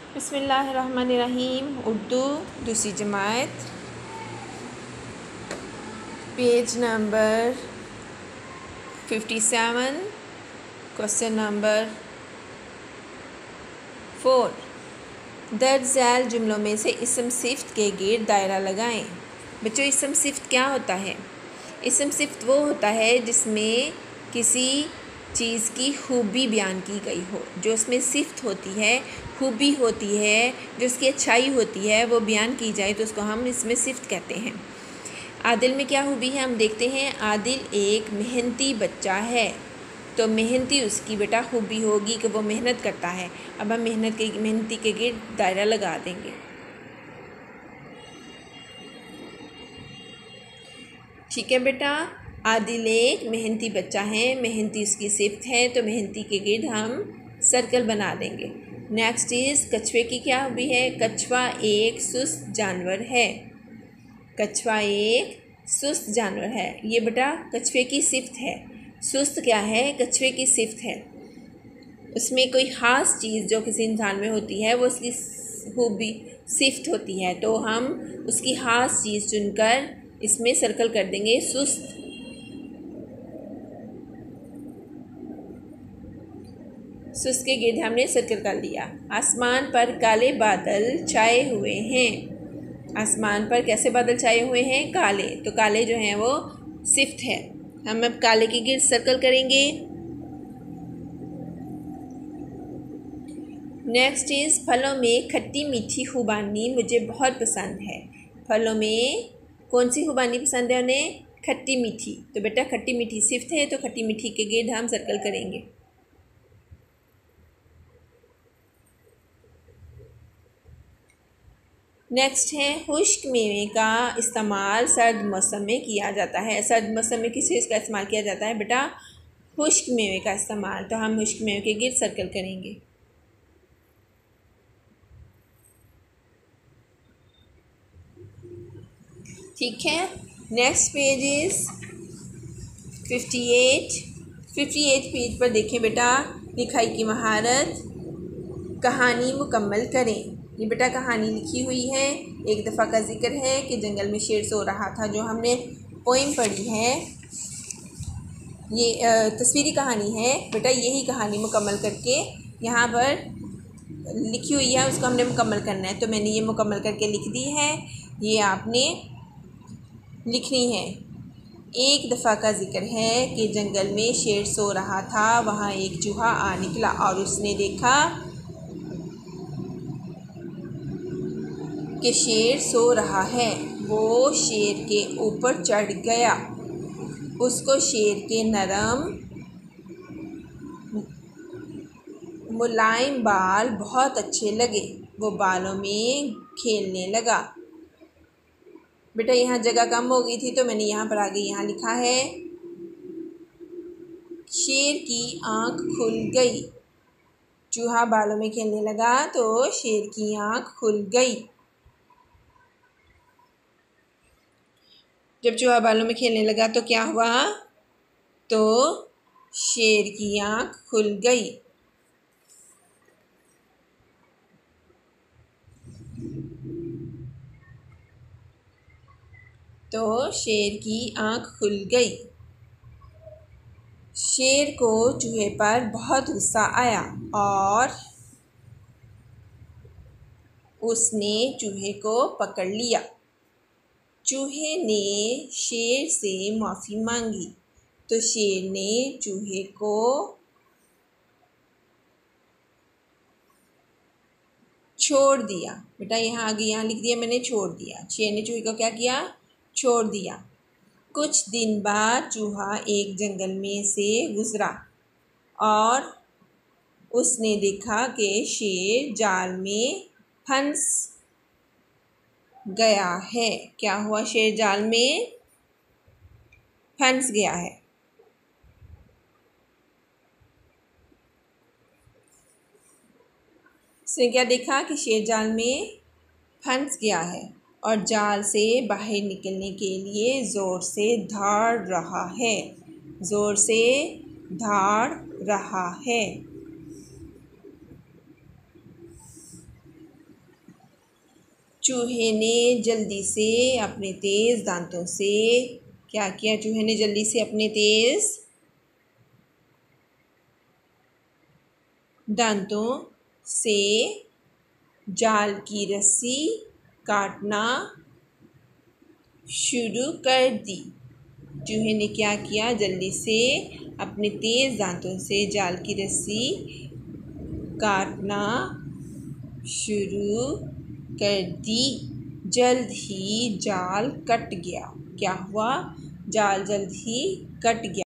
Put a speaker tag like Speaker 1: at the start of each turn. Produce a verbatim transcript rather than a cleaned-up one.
Speaker 1: बिस्मिल्लाहिर्रहमानिर्रहीम। उर्दू दूसरी जमात, page number fifty seven, question number four. दर्ज झैल जुमलों में से इसम सिफ्त के गिर्द दायरा लगाएं। बच्चों, इसम सिफ्त क्या होता है? इसम सिफ्त वो होता है जिसमें किसी चीज़ की खूबी बयान की गई हो, जो उसमें सिफ्त होती है, खूबी होती है, जो उसकी अच्छाई होती है वो बयान की जाए तो उसको हम इसमें सिफ्त कहते हैं। आदिल में क्या खूबी है हम देखते हैं। आदिल एक मेहनती बच्चा है, तो मेहनती उसकी बेटा खूबी होगी कि वो मेहनत करता है। अब हम मेहनत के मेहनती के गिर्द दायरा लगा देंगे। ठीक है बेटा, आदिल एक मेहनती बच्चा है, मेहनती उसकी सिफ्त है, तो मेहनती के गिर्द हम सर्कल बना देंगे। नेक्स्ट इज़ कछुए की क्या खूबी है। कछुआ एक सुस्त जानवर है। कछुआ एक सुस्त जानवर है, ये बेटा कछुए की सिफ्त है। सुस्त क्या है? कछुए की सिफ्त है। उसमें कोई ख़ास चीज़ जो किसी इंसान में होती है वो उसकी खूबी सिफ्त होती है, तो हम उसकी ख़ास चीज़ चुनकर इसमें सर्कल कर देंगे सुस्त। सुस्त के गिर्द हमने सर्कल कर लिया। आसमान पर काले बादल छाए हुए हैं। आसमान पर कैसे बादल छाए हुए हैं? काले, तो काले जो हैं वो सिफ्त है। हम अब काले के गिर्द सर्कल करेंगे। नेक्स्ट इज़ फलों में खट्टी मीठी खुबानी मुझे बहुत पसंद है। फलों में कौन सी खुबानी पसंद है उन्हें? खट्टी मीठी, तो बेटा खट्टी मीठी सिफ्त है, तो खट्टी मीठी के गिर्द हम सर्कल करेंगे। नेक्स्ट है खुश्क मेवे का इस्तेमाल सर्द मौसम में किया जाता है। सर्द मौसम में किस चीज़ का इस्तेमाल किया जाता है बेटा? खुश्क मेवे का इस्तेमाल, तो हम खुश्क मेवे के गिर्द सर्कल करेंगे। ठीक है, next page is fifty eight. Fifty eight page पर देखें बेटा, लिखाई की महारत, कहानी मुकम्मल करें। ये बेटा कहानी लिखी हुई है। एक दफ़ा का जिक्र है कि जंगल में शेर सो रहा था, जो हमने पोइम पढ़ी है, ये तस्वीरी कहानी है बेटा। यही कहानी मुकम्मल करके यहाँ पर लिखी हुई है, उसको हमने मुकम्मल करना है, तो मैंने ये मुकम्मल करके लिख दी है, ये आपने लिखनी है। एक दफ़ा का जिक्र है कि जंगल में शेर सो रहा था, वहाँ एक चूहा आ निकला और उसने देखा कि शेर सो रहा है। वो शेर के ऊपर चढ़ गया। उसको शेर के नरम मुलायम बाल बहुत अच्छे लगे। वो बालों में खेलने लगा। बेटा यहाँ जगह कम हो गई थी, तो मैंने यहाँ पर आगे यहाँ लिखा है, शेर की आँख खुल गई। चूहा बालों में खेलने लगा तो शेर की आँख खुल गई। जब चूहा बालों में खेलने लगा तो क्या हुआ? तो शेर की आँख खुल गई। तो शेर की आँख खुल गई। शेर को चूहे पर बहुत गुस्सा आया और उसने चूहे को पकड़ लिया। चूहे ने शेर से माफ़ी मांगी, तो शेर ने चूहे को छोड़ दिया। बेटा यहाँ आगे यहाँ लिख दिया मैंने, छोड़ दिया। शेर ने चूहे को क्या किया? छोड़ दिया। कुछ दिन बाद चूहा एक जंगल में से गुजरा और उसने देखा कि शेर जाल में फंस गया है। क्या हुआ? शेर जाल में फंस गया है। उसने क्या देखा कि शेर जाल में फंस गया है और जाल से बाहर निकलने के लिए ज़ोर से धाड़ रहा है। ज़ोर से धाड़ रहा है। चूहे ने जल्दी से अपने तेज़ दांतों से क्या किया? चूहे ने जल्दी से अपने तेज़ दांतों से जाल की रस्सी काटना शुरू कर दी। चूहे ने क्या किया? जल्दी से अपने तेज़ दांतों से जाल की रस्सी काटना शुरू कर दी। जल्द ही जाल कट गया। क्या हुआ? जाल जल्द ही कट गया।